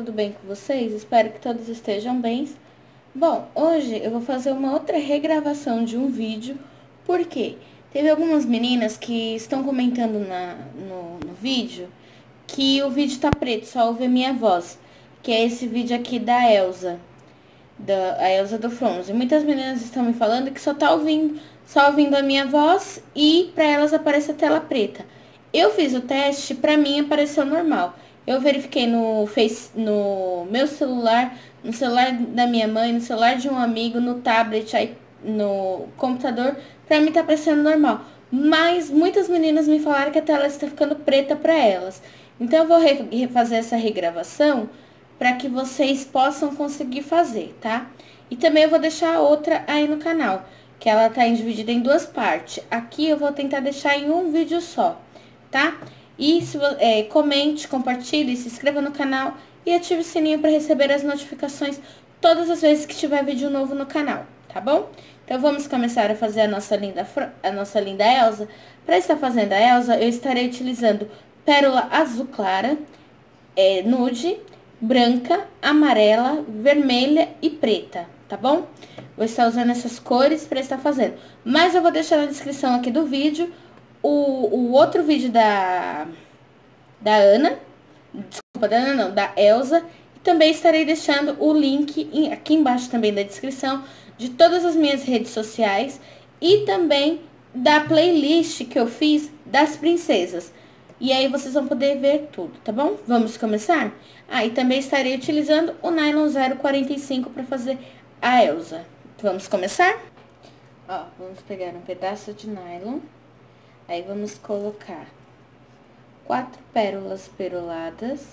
tudo bem com vocês? Espero que todos estejam bem. Bom, hoje eu vou fazer uma outra regravação de um vídeo, porque teve algumas meninas que estão comentando no vídeo que o vídeo tá preto, só ouve a minha voz, que é esse vídeo aqui da Elsa, a Elsa do Fronze. Muitas meninas estão me falando que só ouvindo a minha voz e para elas aparece a tela preta. Eu fiz o teste, para mim apareceu normal. Eu verifiquei no meu celular, no celular da minha mãe, no celular de um amigo, no tablet, aí, no computador, para mim tá aparecendo normal. Mas muitas meninas me falaram que a tela está ficando preta para elas. Então eu vou refazer essa regravação para que vocês possam conseguir fazer, tá? E também eu vou deixar outra aí no canal, que ela tá dividida em duas partes. Aqui eu vou tentar deixar em um vídeo só, tá? E comente, compartilhe, se inscreva no canal e ative o sininho para receber as notificações todas as vezes que tiver vídeo novo no canal, tá bom? Então vamos começar a fazer a nossa linda Elsa. Para estar fazendo a Elsa, eu estarei utilizando pérola azul clara, nude, branca, amarela, vermelha e preta, tá bom? Vou estar usando essas cores para estar fazendo. Mas eu vou deixar na descrição aqui do vídeo o outro vídeo da Ana, desculpa, da Ana não, da Elsa. E também estarei deixando o link aqui embaixo também da descrição de todas as minhas redes sociais e também da playlist que eu fiz das princesas. E aí vocês vão poder ver tudo, tá bom? Vamos começar? E também estarei utilizando o nylon 0,45 para fazer a Elsa. Vamos começar? Ó, vamos pegar um pedaço de nylon. Aí vamos colocar 4 pérolas peroladas.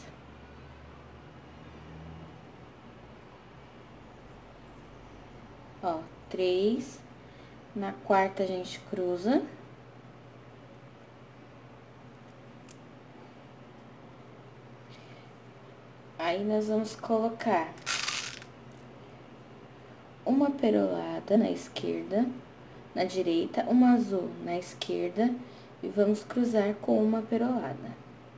Ó, 3. Na quarta a gente cruza. Aí nós vamos colocar uma perolada na esquerda, na direita, uma azul na esquerda e vamos cruzar com uma perolada.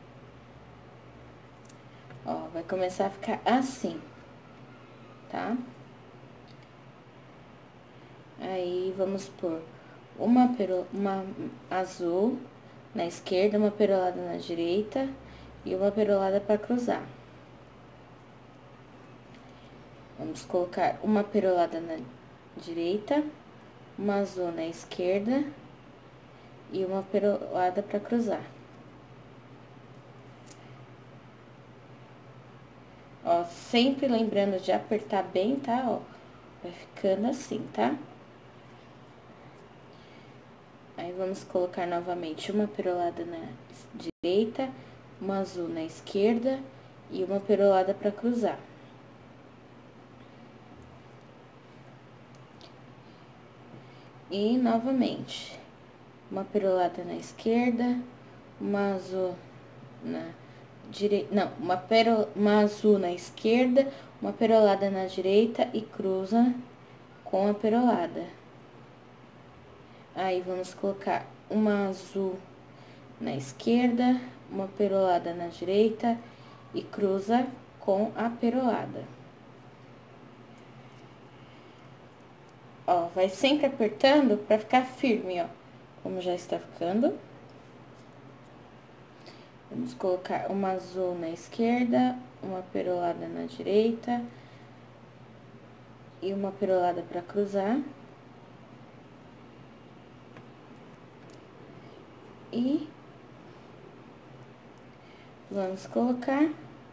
Ó, vai começar a ficar assim, tá? Aí vamos pôr uma azul na esquerda, uma perolada na direita e uma perolada para cruzar. Vamos colocar uma perolada na direita, uma azul na esquerda e uma perolada para cruzar. Ó, sempre lembrando de apertar bem, tá? Ó, vai ficando assim, tá? Aí, vamos colocar novamente uma perolada na direita, uma azul na esquerda e uma perolada para cruzar. E, novamente, uma perolada na esquerda, uma azul na direita, não, uma azul na esquerda, uma perolada na direita e cruza com a perolada. Aí, vamos colocar uma azul na esquerda, uma perolada na direita e cruza com a perolada. Ó, vai sempre apertando pra ficar firme, ó, como já está ficando. Vamos colocar uma azul na esquerda, uma perolada na direita e uma perolada pra cruzar. E vamos colocar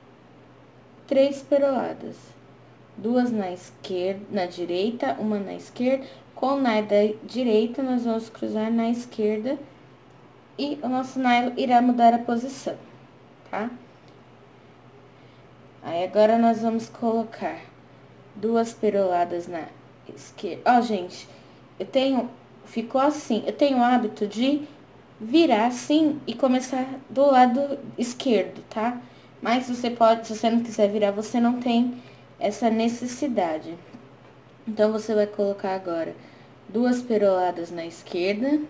3 peroladas. 2 na esquerda, na direita, uma na esquerda. Com o nylon da direita, nós vamos cruzar na esquerda e o nosso nylon irá mudar a posição, tá? Aí, agora, nós vamos colocar 2 peroladas na esquerda. Ó, gente, ficou assim, eu tenho o hábito de virar assim e começar do lado esquerdo, tá? Mas você pode, se você não quiser virar, você não tem essa necessidade. Então, você vai colocar agora 2 peroladas na esquerda,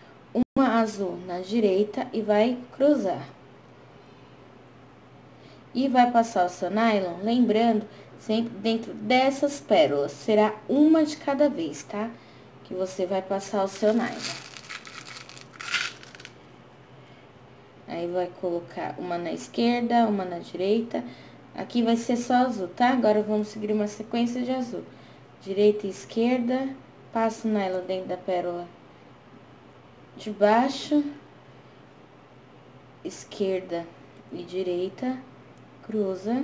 uma azul na direita e vai cruzar. E vai passar o seu nylon, lembrando, sempre dentro dessas pérolas. Será uma de cada vez, tá? Que você vai passar o seu nylon. Aí, vai colocar uma na esquerda, uma na direita. Aqui vai ser só azul, tá? Agora, vamos seguir uma sequência de azul. Direita e esquerda, passa o nylon dentro da pérola de baixo. Esquerda e direita, cruza.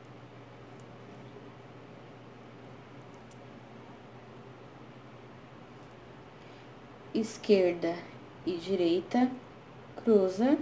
Esquerda e direita, cruza.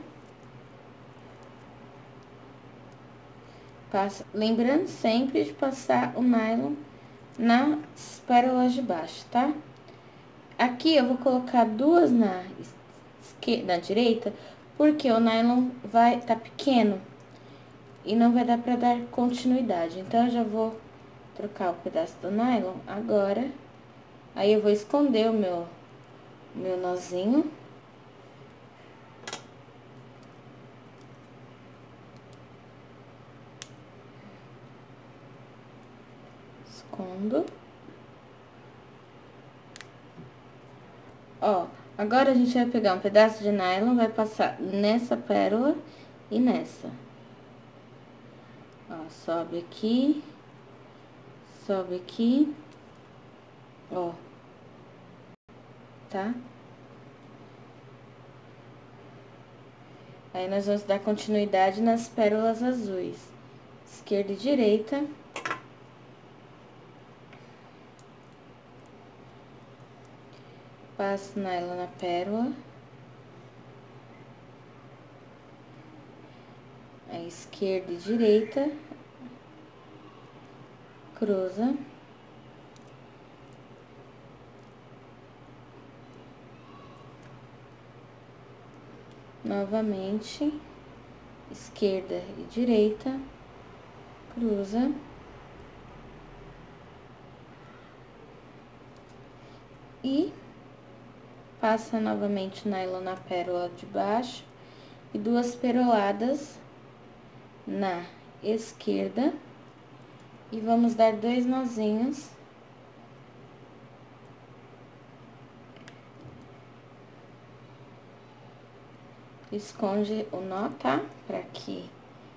Passa, lembrando sempre de passar o nylon nas pérolas de baixo, tá? Aqui eu vou colocar duas na direita, porque o nylon vai tá pequeno e não vai dar pra dar continuidade. Então, eu já vou trocar o pedaço do nylon agora. Aí, eu vou esconder o meu nozinho. Escondo. Ó, agora a gente vai pegar um pedaço de nylon, vai passar nessa pérola e nessa. Ó, sobe aqui, ó, tá? Aí, nós vamos dar continuidade nas pérolas azuis, esquerda e direita. Passo nylon na pérola. A esquerda e direita. Cruza. Novamente, esquerda e direita. Cruza. E passa novamente o nylon na pérola de baixo e duas peroladas na esquerda. E vamos dar 2 nozinhos. Esconde o nó, tá? Pra que...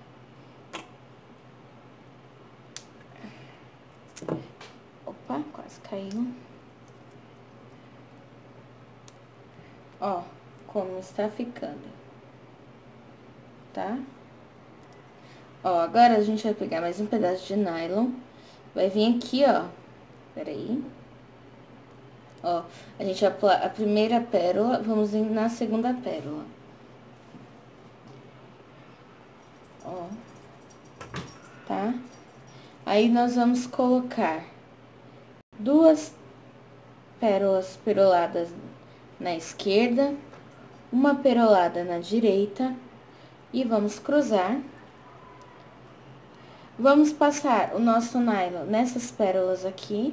Opa, quase caiu. Ó, como está ficando, tá? Ó, agora a gente vai pegar mais um pedaço de nylon. Vai vir aqui, ó. Peraí. Ó, a gente vai pular a primeira pérola, vamos ir na segunda pérola. Ó. Tá? Aí, nós vamos colocar duas pérolas peroladas na esquerda, uma perolada na direita, e vamos cruzar. Vamos passar o nosso nylon nessas pérolas aqui.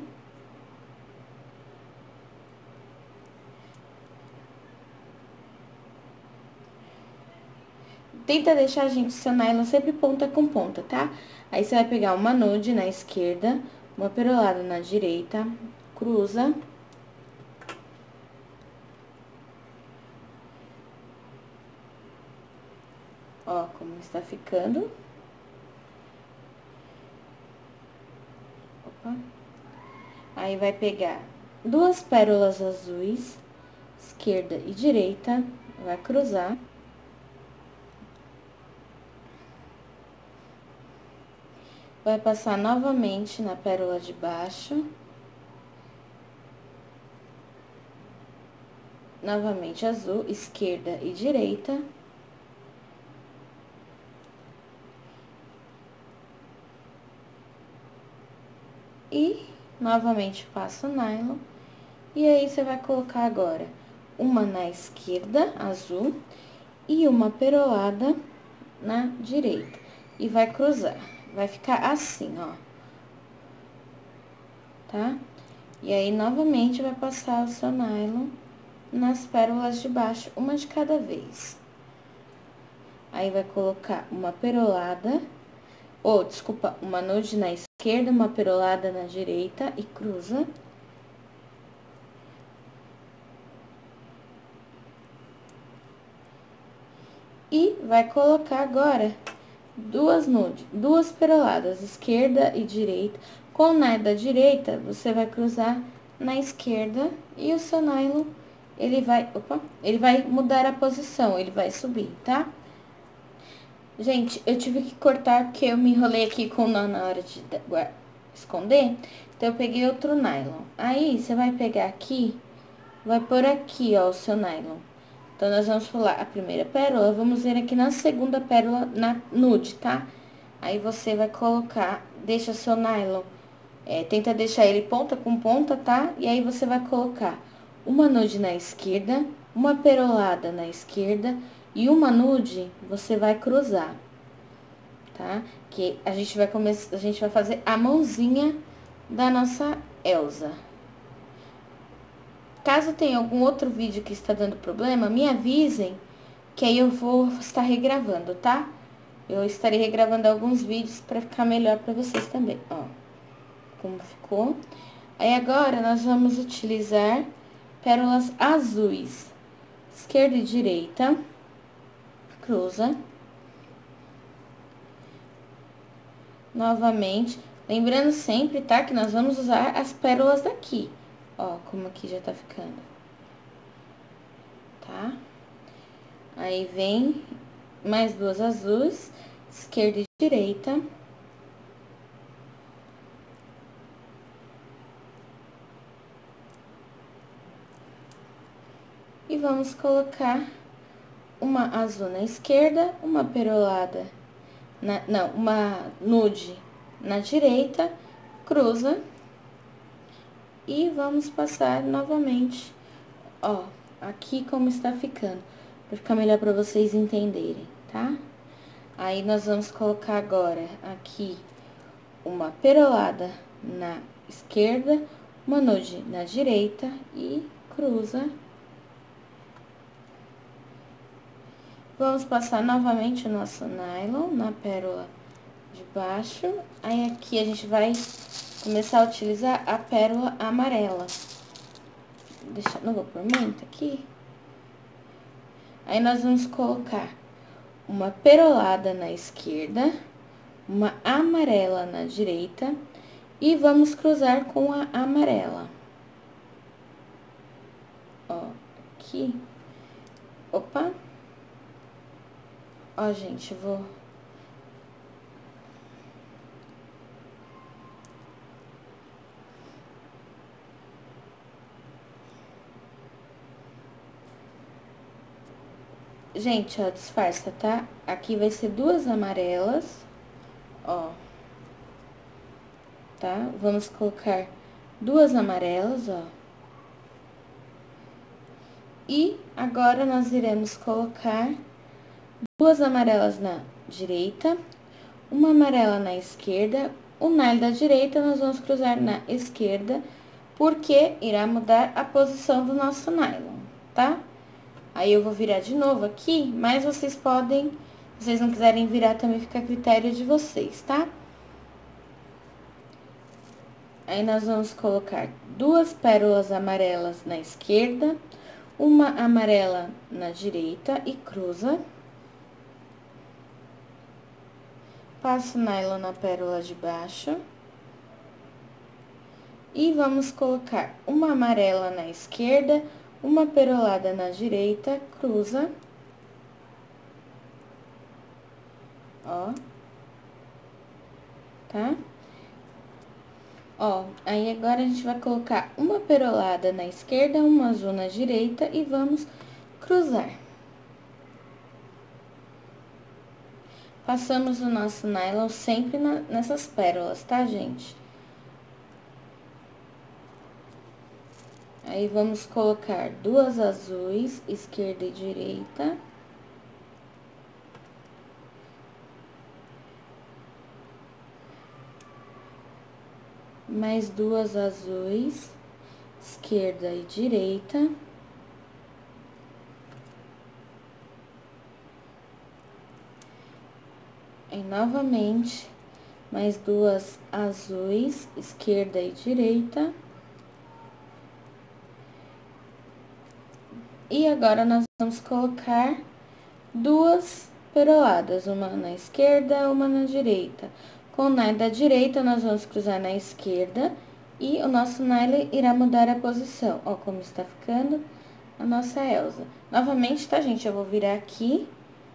Tenta deixar, gente, seu nylon sempre ponta com ponta, tá? Aí, você vai pegar uma nude na esquerda, uma perolada na direita, cruza. Ó, como está ficando. Opa. Aí, vai pegar duas pérolas azuis, esquerda e direita, vai cruzar. Vai passar novamente na pérola de baixo. Novamente azul, esquerda e direita. E novamente passa o nylon. E aí, você vai colocar agora uma na esquerda, azul, e uma perolada na direita. E vai cruzar. Vai ficar assim, ó. Tá? E aí, novamente, vai passar o seu nylon nas pérolas de baixo, uma de cada vez. Aí, vai colocar uma perolada Ou, desculpa, uma nude na esquerda, uma perolada na direita e cruza. E vai colocar agora duas peroladas, esquerda e direita. Com o nylon da direita, você vai cruzar na esquerda e o seu nylon, ele vai mudar a posição, ele vai subir, tá? Gente, eu tive que cortar porque eu me enrolei aqui com o nó na hora de esconder. Então, eu peguei outro nylon. Aí, você vai pegar aqui, vai pôr aqui, ó, o seu nylon. Então, nós vamos pular a primeira pérola, vamos ver aqui na segunda pérola, na nude, tá? Aí, você vai colocar, deixa seu nylon, tenta deixar ele ponta com ponta, tá? E aí, você vai colocar uma nude na esquerda, uma perolada na esquerda e uma nude, você vai cruzar, tá? Que a gente vai fazer a mãozinha da nossa Elsa. Caso tenha algum outro vídeo que está dando problema, me avisem, que aí eu vou estar regravando, tá? Eu estarei regravando alguns vídeos para ficar melhor para vocês também, ó. Como ficou. Aí, agora, nós vamos utilizar pérolas azuis. Esquerda e direita. Cruza. Novamente. Lembrando sempre, tá? Que nós vamos usar as pérolas daqui. Ó, como aqui já tá ficando. Tá? Aí, vem mais duas azuis, esquerda e direita. E vamos colocar uma azul na esquerda, uma perolada, uma nude na direita, cruza. E vamos passar novamente, ó, aqui como está ficando, para ficar melhor para vocês entenderem, tá? Aí, nós vamos colocar agora aqui uma perolada na esquerda, uma nude na direita e cruza. Vamos passar novamente o nosso nylon na pérola de baixo. Aí, aqui a gente vai começar a utilizar a pérola amarela. Não vou pôr muito aqui. Aí, nós vamos colocar uma perolada na esquerda, uma amarela na direita e vamos cruzar com a amarela. Ó, aqui. Opa. Ó, gente, vou... Gente, ó, disfarça, tá? Aqui vai ser duas amarelas, ó. Tá? Vamos colocar duas amarelas, ó. E agora, nós iremos colocar duas amarelas na direita, uma amarela na esquerda. O nylon da direita, nós vamos cruzar na esquerda, porque irá mudar a posição do nosso nylon, tá? Aí, eu vou virar de novo aqui, mas vocês podem, se vocês não quiserem virar, também fica a critério de vocês, tá? Aí, nós vamos colocar duas pérolas amarelas na esquerda, uma amarela na direita e cruza. Passo o nylon na pérola de baixo. E vamos colocar uma amarela na esquerda, uma perolada na direita, cruza. Ó. Tá? Ó, aí agora a gente vai colocar uma perolada na esquerda, uma azul na direita e vamos cruzar. Passamos o nosso nylon sempre nessas pérolas, tá, gente? Aí, vamos colocar duas azuis, esquerda e direita. Mais duas azuis, esquerda e direita. E novamente, mais duas azuis, esquerda e direita. E agora, nós vamos colocar duas peroladas, uma na esquerda, uma na direita. Com o nylon da direita, nós vamos cruzar na esquerda e o nosso nylon irá mudar a posição. Ó, como está ficando a nossa Elsa. Novamente, tá, gente? Eu vou virar aqui.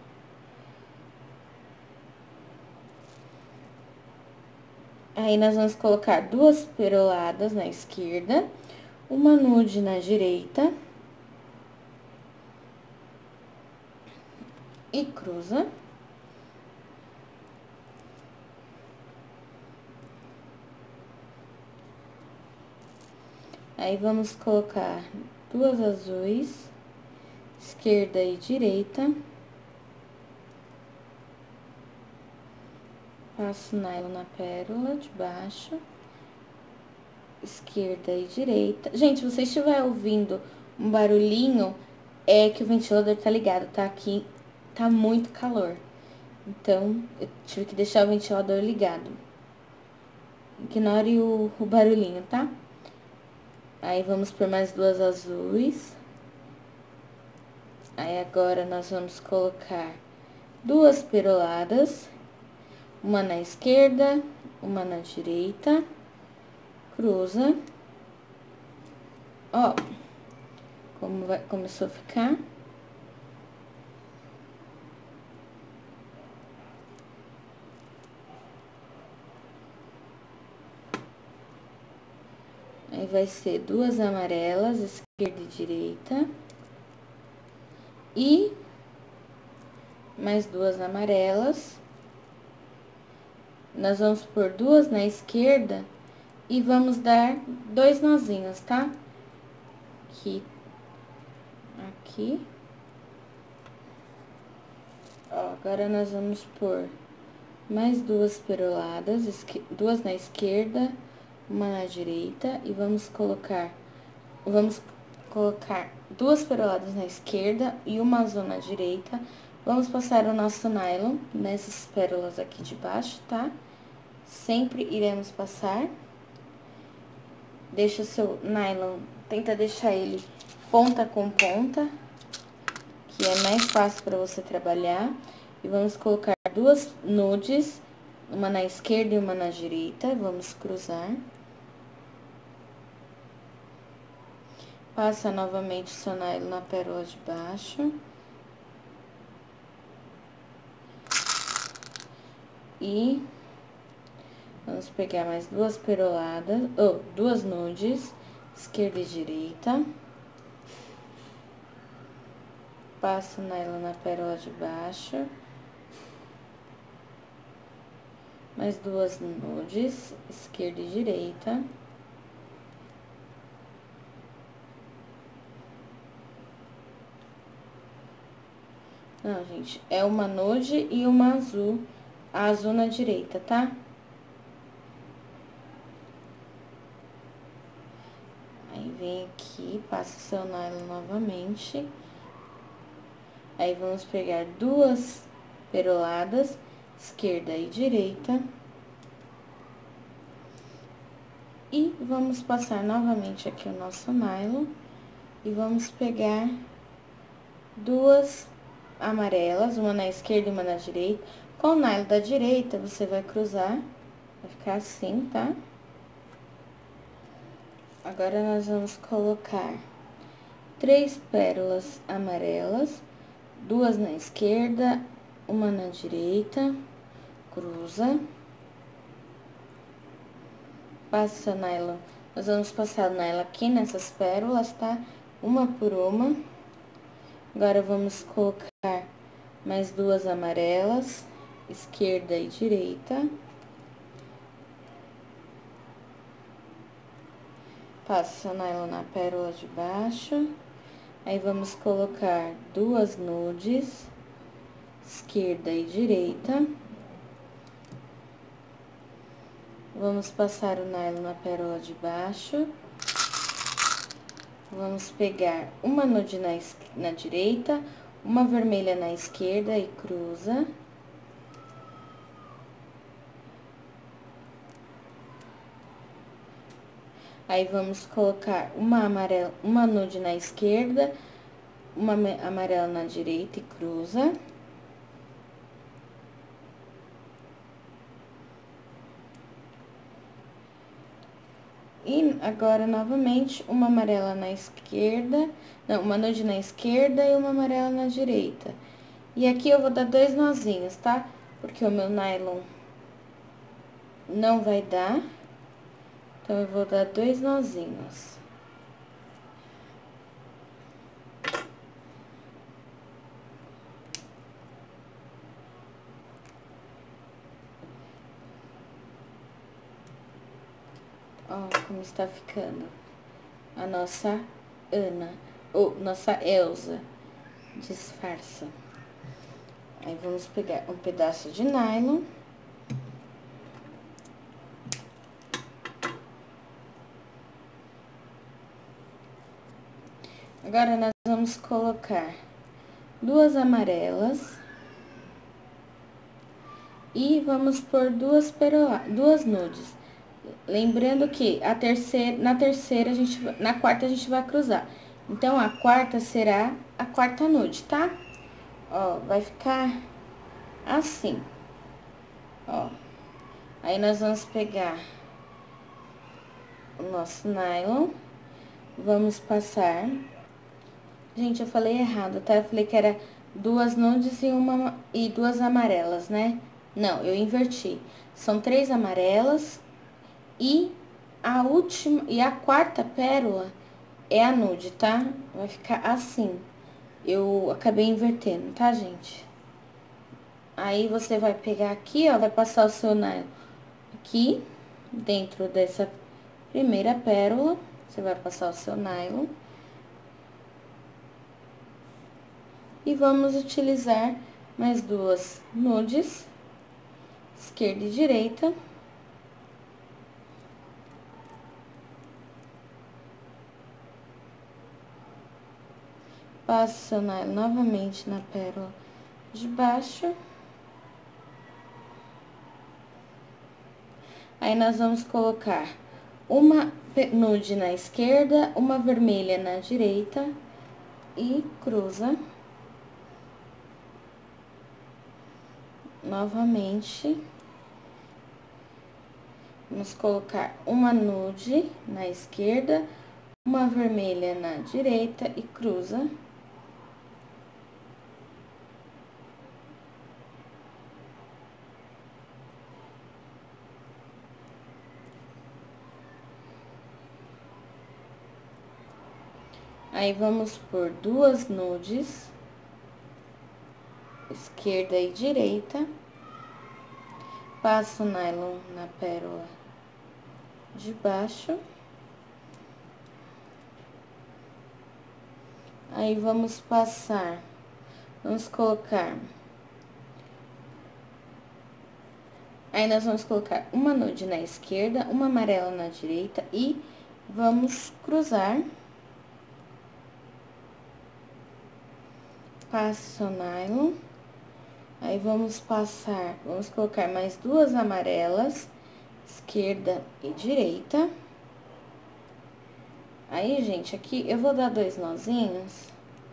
Aí, nós vamos colocar duas peroladas na esquerda, uma nude na direita. E cruza. Aí, vamos colocar duas azuis, esquerda e direita. Passo nylon na pérola de baixo, esquerda e direita. Gente, se você estiver ouvindo um barulhinho, é que o ventilador tá ligado, tá? Aqui tá muito calor. Então, eu tive que deixar o ventilador ligado. Ignore o barulhinho, tá? Aí, vamos por mais duas azuis. Aí, agora, nós vamos colocar duas peroladas. Uma na esquerda, uma na direita. Cruza. Ó, como começou a ficar. Aí, vai ser duas amarelas, esquerda e direita. E mais duas amarelas. Nós vamos pôr duas na esquerda e vamos dar dois nozinhos, tá? Aqui. Ó, agora nós vamos pôr mais duas peroladas, duas na esquerda, uma na direita, e vamos colocar duas peroladas na esquerda e uma azul na direita. Vamos passar o nosso nylon nessas pérolas aqui de baixo, tá? Sempre iremos passar. Deixa o seu nylon, tenta deixar ele ponta com ponta, que é mais fácil para você trabalhar. E vamos colocar duas nudes, uma na esquerda e uma na direita. Vamos cruzar. Passa novamente o seu nylon na pérola de baixo. E vamos pegar mais duas peroladas, ou duas nudes, esquerda e direita. Passo o nylon na pérola de baixo. Mais duas nudes, esquerda e direita. Não, gente, é uma nude e uma azul, a azul na direita, tá? Aí, vem aqui, passa o seu nylon novamente. Aí, vamos pegar duas peroladas, esquerda e direita. E vamos passar novamente aqui o nosso nylon. E vamos pegar duas amarelas, uma na esquerda e uma na direita. Com o nylon da direita, você vai cruzar, vai ficar assim, tá? Agora, nós vamos colocar três pérolas amarelas, duas na esquerda, uma na direita, cruza. Passa o nylon, nós vamos passar o nylon aqui nessas pérolas, tá? Uma por uma. Agora, vamos colocar mais duas amarelas, esquerda e direita. Passa o nylon na pérola de baixo. Aí, vamos colocar duas nudes, esquerda e direita. Vamos passar o nylon na pérola de baixo. Vamos pegar uma nude na direita, uma vermelha na esquerda e cruza. Aí, vamos colocar uma amarela, uma nude na esquerda, uma amarela na direita e cruza. E agora, novamente, uma amarela na esquerda, não, uma nude na esquerda e uma amarela na direita. E aqui eu vou dar 2 nozinhos, tá? Porque o meu nylon não vai dar. Então, eu vou dar 2 nozinhos. Ó, como está ficando a nossa Ana, ou nossa Elsa, disfarça. Aí, vamos pegar um pedaço de nylon. Agora, nós vamos colocar 2 amarelas. E vamos por duas nudes. Lembrando que na terceira, na quarta a gente vai cruzar. Então, a quarta será a quarta nude, tá? Ó, vai ficar assim, ó. Aí, nós vamos pegar o nosso nylon, vamos passar. Gente, eu falei errado, tá? Eu falei que era 2 nudes e 2 amarelas, né? Não, eu inverti. São 3 amarelas e a quarta pérola é a nude, tá? Vai ficar assim. Eu acabei invertendo, tá, gente? Aí, você vai pegar aqui, ó, vai passar o seu nylon aqui, dentro dessa primeira pérola. Você vai passar o seu nylon. E vamos utilizar mais 2 nudes, esquerda e direita. Passo o seu nylon novamente na pérola de baixo. Aí, nós vamos colocar uma nude na esquerda, uma vermelha na direita e cruza. Novamente. Vamos colocar uma nude na esquerda, uma vermelha na direita e cruza. Aí, vamos por 2 nudes, esquerda e direita. Passo o nylon na pérola de baixo. Aí, vamos colocar. Aí, nós vamos colocar uma nude na esquerda, uma amarela na direita e vamos cruzar. Passo o nylon. Aí, vamos colocar mais 2 amarelas, esquerda e direita. Aí, gente, aqui eu vou dar 2 nozinhos.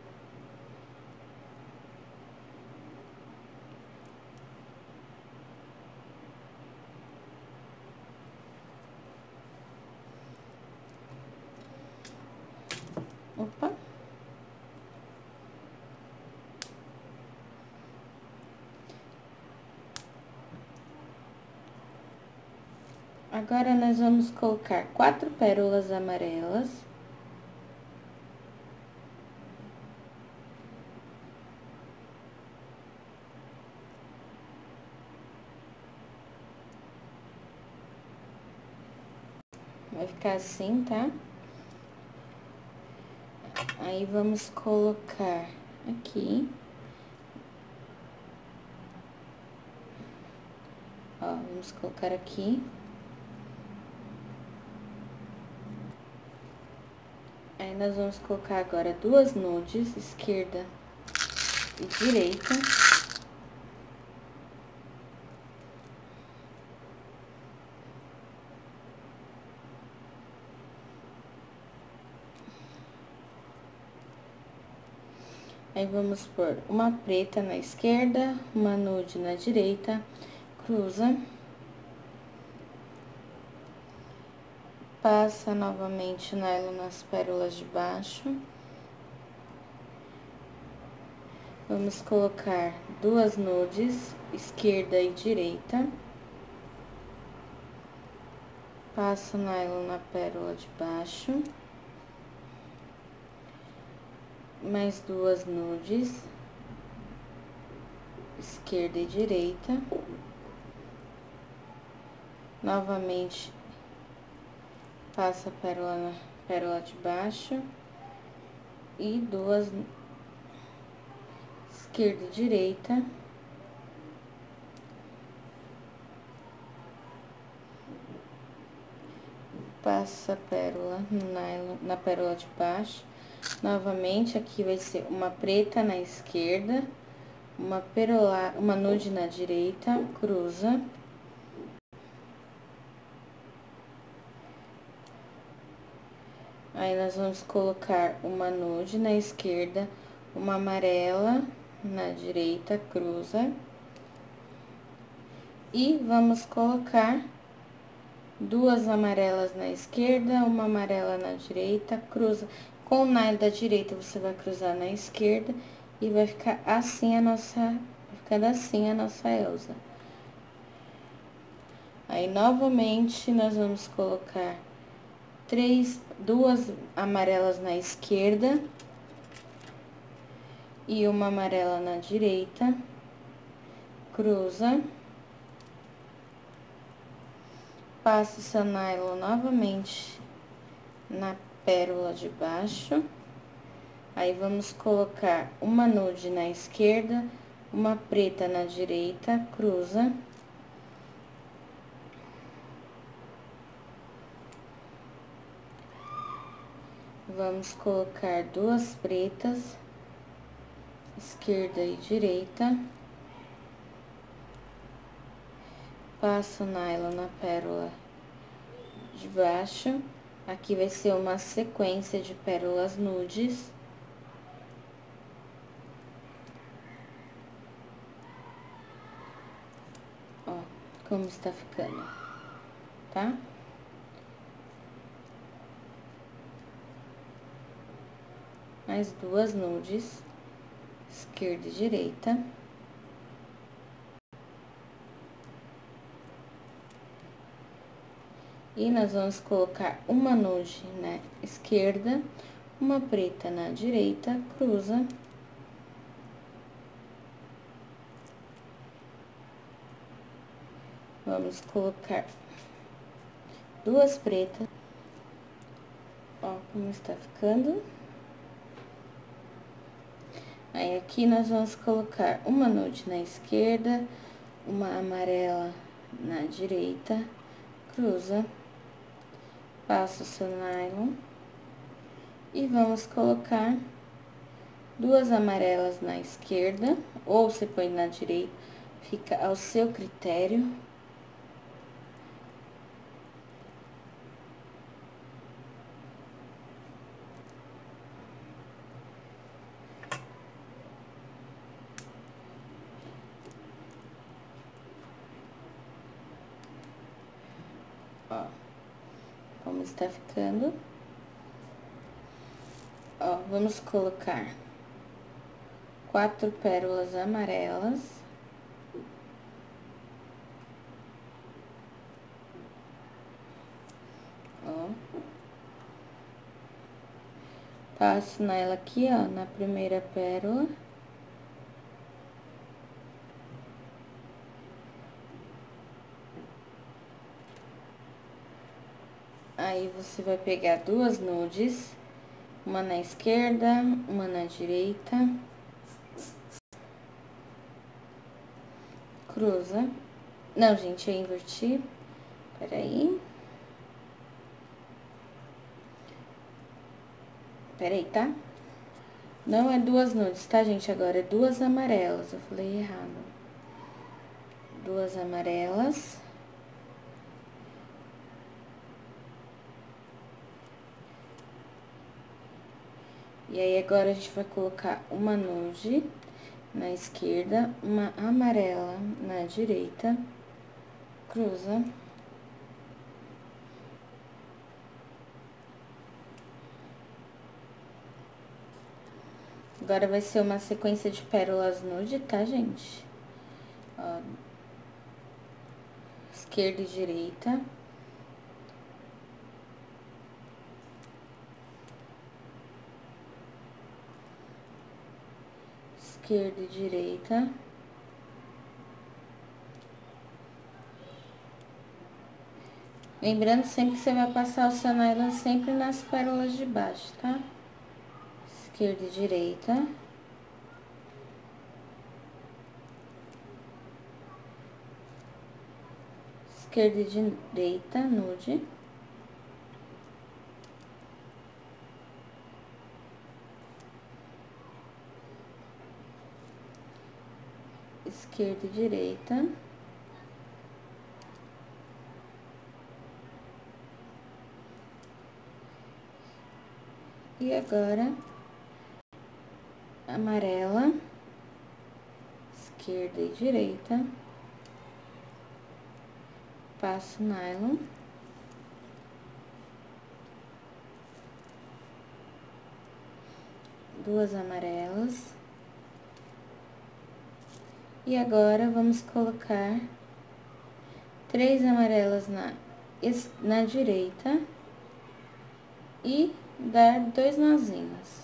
Opa. Agora, nós vamos colocar 4 pérolas amarelas. Vai ficar assim, tá? Aí, vamos colocar aqui. Ó, vamos colocar aqui. Aí, nós vamos colocar agora 2 nudes, esquerda e direita. Aí, vamos pôr uma preta na esquerda, uma nude na direita, cruza. Passa novamente o nylon nas pérolas de baixo. Vamos colocar duas nudes, esquerda e direita. Passa o nylon na pérola de baixo. Mais duas nudes, esquerda e direita. Novamente, passa a pérola na pérola de baixo. E duas, esquerda e direita. Passa a pérola no nylon, na pérola de baixo. Novamente, aqui vai ser uma preta na esquerda, uma nude na direita, cruza. Aí, nós vamos colocar uma nude na esquerda, uma amarela na direita, cruza. E vamos colocar duas amarelas na esquerda, uma amarela na direita, cruza. Com o nylon da direita, você vai cruzar na esquerda e vai ficar assim ficando assim a nossa Elsa. Aí, novamente, nós vamos colocar duas amarelas na esquerda e uma amarela na direita, cruza. Passa o seu nylon novamente na pérola de baixo. Aí, vamos colocar uma nude na esquerda, uma preta na direita, cruza. Vamos colocar duas pretas, esquerda e direita. Passa o nylon na pérola de baixo. Aqui vai ser uma sequência de pérolas nudes. Ó, como está ficando, tá? Mais duas nudes, esquerda e direita. E nós vamos colocar uma nude na esquerda, uma preta na direita, cruza. Vamos colocar duas pretas. Ó, como está ficando. Aí, aqui nós vamos colocar uma nude na esquerda, uma amarela na direita, cruza. Passa o seu nylon. E vamos colocar duas amarelas na esquerda, ou você põe na direita, fica ao seu critério. Ó, como está ficando. Ó, vamos colocar 4 pérolas amarelas. Ó. Passo nela aqui, ó, na primeira pérola. Aí, você vai pegar duas nudes, uma na esquerda, uma na direita. Cruza. Não, gente, eu inverti. Peraí. Peraí, tá? Não é duas nudes, tá, gente? Agora é duas amarelas. Eu falei errado. Duas amarelas. E aí, agora a gente vai colocar uma nude na esquerda, uma amarela na direita, cruza. Agora vai ser uma sequência de pérolas nude, tá, gente? Ó, esquerda e direita. Esquerda e direita. Lembrando sempre que você vai passar o seu nylon sempre nas pérolas de baixo, tá? Esquerda e direita. Esquerda e direita, nude. Esquerda e direita. E agora, amarela, esquerda e direita, passo nylon, duas amarelas, e agora vamos colocar 3 amarelas na direita e dar 2 nozinhos.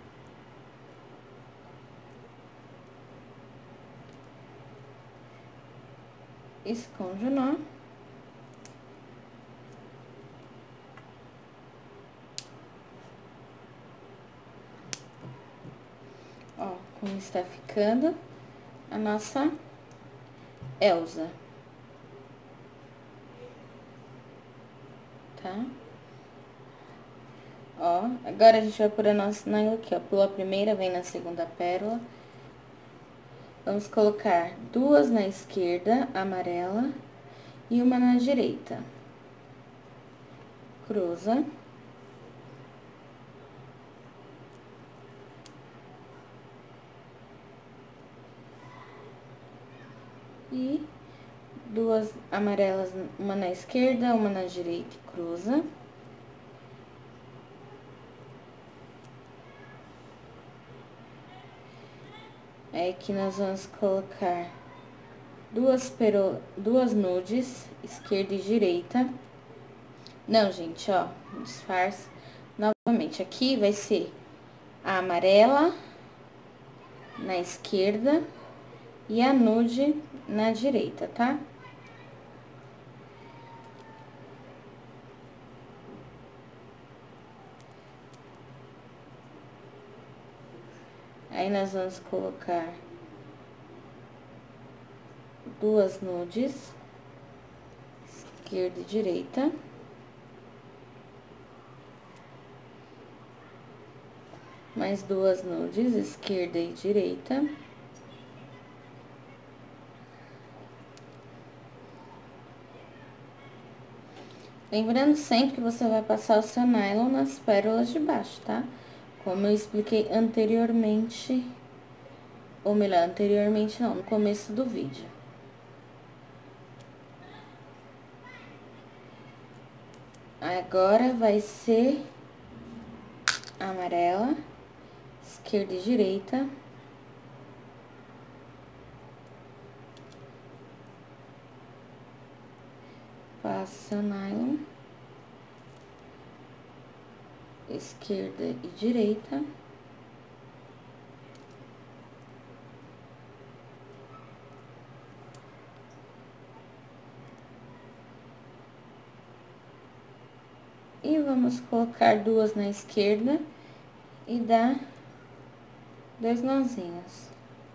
Esconde o nó. Ó, como está ficando a nossa Elsa. Tá? Ó, agora a gente vai pôr a nossa nylon aqui, ó. Pulou a primeira, vem na segunda pérola. Vamos colocar 2 na esquerda, amarela, e uma na direita. Cruza. E 2 amarelas, uma na esquerda, uma na direita e cruza. Aí, aqui nós vamos colocar duas nudes, esquerda e direita. Não, gente, ó, disfarça. Novamente, aqui vai ser a amarela na esquerda e a nude na direita, tá? Aí, nós vamos colocar 2 nudes, esquerda e direita. Mais 2 nudes, esquerda e direita. Lembrando sempre que você vai passar o seu nylon nas pérolas de baixo, tá? Como eu expliquei anteriormente, ou melhor, anteriormente não, no começo do vídeo. Agora vai ser amarela, esquerda e direita. Passa nylon, esquerda e direita. E vamos colocar 2 na esquerda e dar 2 nozinhos.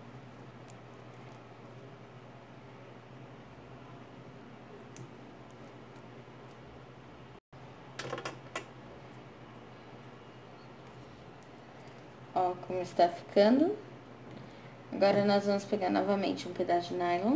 Ó, como está ficando. Agora, nós vamos pegar novamente um pedaço de nylon.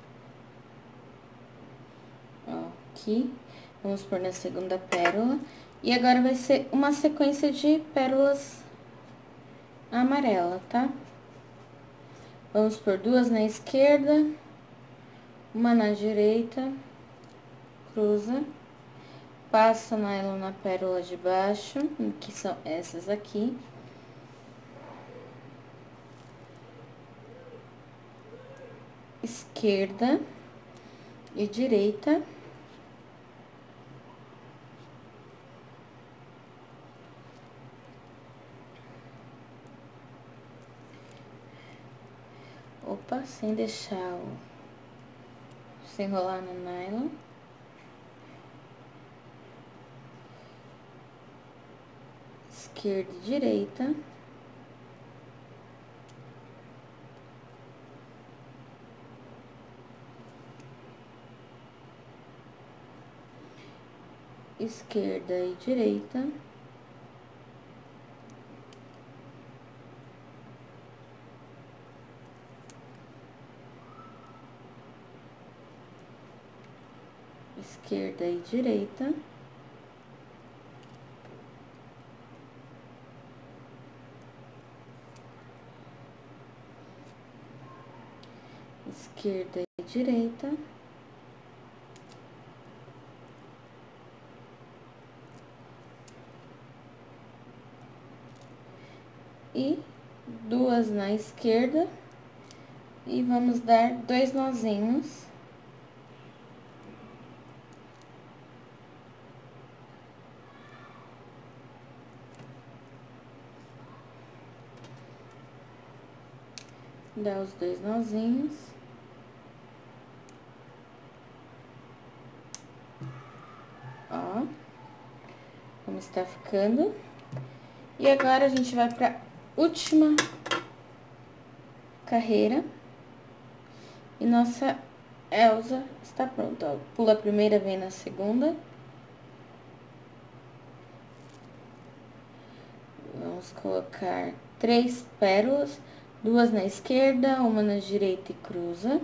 Ó, aqui. Vamos pôr na segunda pérola. E agora vai ser uma sequência de pérolas amarela, tá? Vamos por duas na esquerda, uma na direita, cruza, passa nylon na pérola de baixo, que são essas aqui. Esquerda e direita. Opa, sem deixar se enrolar no nylon. Esquerda e direita. Esquerda e direita. Esquerda e direita. Esquerda e direita. E duas na esquerda. E vamos dar 2 nozinhos. Dá os 2 nozinhos. Ó, como está ficando. E agora a gente vai pra última carreira. E nossa Elsa está pronta, ó. Pula a primeira, vem na segunda. Vamos colocar 3 pérolas, 2 na esquerda, uma na direita e cruza.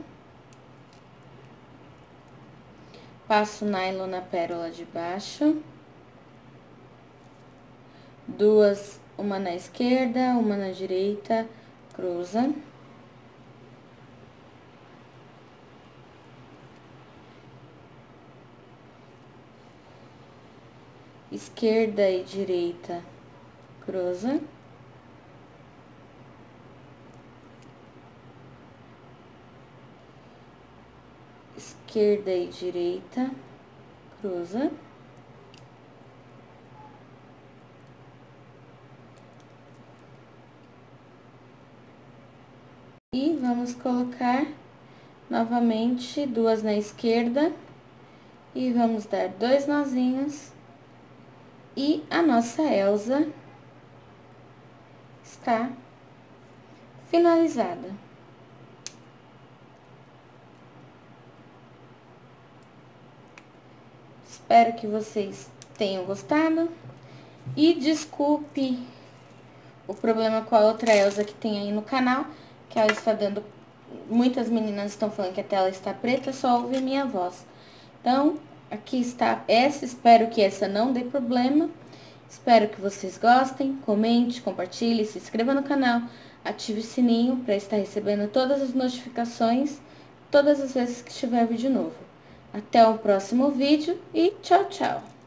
Passo nylon na pérola de baixo. 2, uma na esquerda, uma na direita, cruza. Esquerda e direita, cruza. Esquerda e direita, cruza. E vamos colocar novamente 2 na esquerda. E vamos dar 2 nozinhos. E a nossa Elsa está finalizada. Espero que vocês tenham gostado. E desculpe o problema com a outra Elsa que tem aí no canal, que ela está dando... Muitas meninas estão falando que a tela está preta, só ouve minha voz. Então, aqui está essa, espero que essa não dê problema. Espero que vocês gostem, comente, compartilhe, se inscreva no canal, ative o sininho para estar recebendo todas as notificações, todas as vezes que tiver vídeo novo. Até o próximo vídeo e tchau, tchau!